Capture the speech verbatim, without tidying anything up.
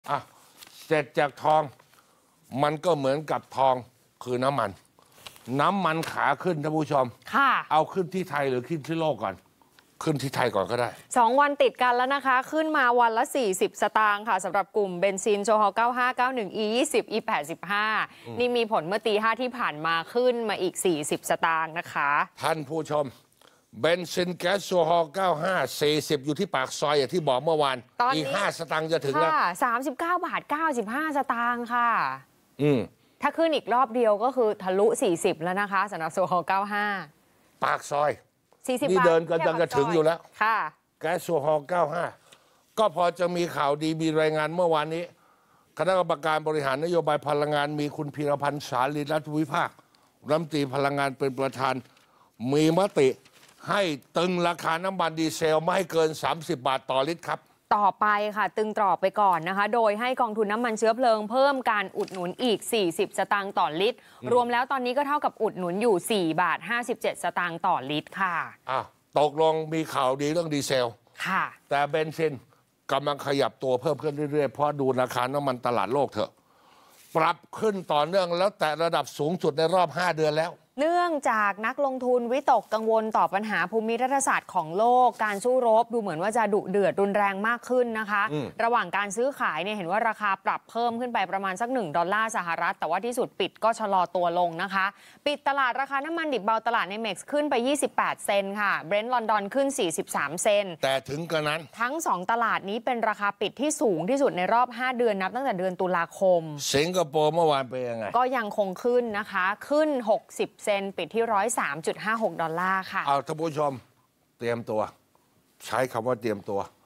อ่ะเสร็จจากทองมันก็เหมือนกับทองคือน้ำมันน้ำมันขาขึ้นท่านผู้ชมค่ะเอาขึ้นที่ไทยหรือขึ้นที่โลกก่อนขึ้นที่ไทยก่อนก็ได้สองวันติดกันแล้วนะคะขึ้นมาวันละสี่สิบสตางค์ค่ะสำหรับกลุ่มเบนซินโซฮอลเก้าห้า เก้าหนึ่ง อี ยี่สิบ อี แปดสิบห้านี่มีผลเมื่อตีห้าที่ผ่านมาขึ้นมาอีกสี่สิบสตางค์นะคะท่านผู้ชมเบนซินแก๊สโซฮอลเก้าห้า สี่สิบอยู่ที่ปากซอยอย่างที่บอกเมื่อวานอีกห้าสตางค์จะถึงแล้วสามสิบเก้าบาทเก้าสิบห้าสตางค์ค่ะอืมถ้าขึ้นอีกรอบเดียวก็คือทะลุสี่สิบแล้วนะคะสำหรับโซฮอลเก้าห้าปากซอยสี่สิบนี่เดินกันยังจะถึงอยู่แล้วค่ะแก๊สโซฮอลเก้าห้าก็พอจะมีข่าวดีมีรายงานเมื่อวานนี้คณะกรรมการบริหารนโยบายพลังงานมีคุณพีรพันธ์สาลีรัฐวิภาครัฐมนตรีพลังงานเป็นประธานมีมติให้ตึงราคาน้ำมันดีเซลไม่ให้เกินสามสิบบาทต่อลิตรครับต่อไปค่ะตึงตรอบไปก่อนนะคะโดยให้กองทุนน้ำมันเชื้อเพลิงเพิ่มการอุดหนุนอีกสี่สิบสตางค์ต่อลิตรรวมแล้วตอนนี้ก็เท่ากับอุดหนุนอยู่สี่บาทห้าสิบเจ็ดสตางค์ต่อลิตรค่ะอ้าวตกลงมีข่าวดีเรื่องดีเซลค่ะแต่เบนซินกำลังขยับตัวเพิ่มขึ้นเรื่อยๆเพราะดูราคาน้ำมันตลาดโลกเถอะปรับขึ้นต่อเนื่องแล้วแต่ระดับสูงสุดในรอบห้าเดือนแล้วเนื่องจากนักลงทุนวิตกกังวลต่อปัญหาภูมิรัฐศาสตร์ของโลกการสู้รบดูเหมือนว่าจะดุเดือดรุนแรงมากขึ้นนะคะระหว่างการซื้อขายเนี่ยเห็นว่าราคาปรับเพิ่มขึ้นไปประมาณสักหนึ่งดอลลาร์สหรัฐแต่ว่าที่สุดปิดก็ชะลอตัวลงนะคะปิดตลาดราคาน้ำมันดิบเบาตลาดในเม็กซ์ขึ้นไปยี่สิบแปดเซนต์ค่ะเบรนท์ลอนดอนขึ้นสี่สิบสามเซนต์แต่ถึงกระนั้นทั้งสองตลาดนี้เป็นราคาปิดที่สูงที่สุดในรอบห้าเดือนนับตั้งแต่เดือนตุลาคมสิงคโปร์เมื่อวานเป็นยังไงก็ยังคงขึ้นนะคะขึ้นหกสิบเซนต์ปิดที่ร้อยสามจุดห้าหกดอลลาร์ค่ะเอาท่านผู้ชมเตรียมตัวใช้คำว่าเตรียมตัว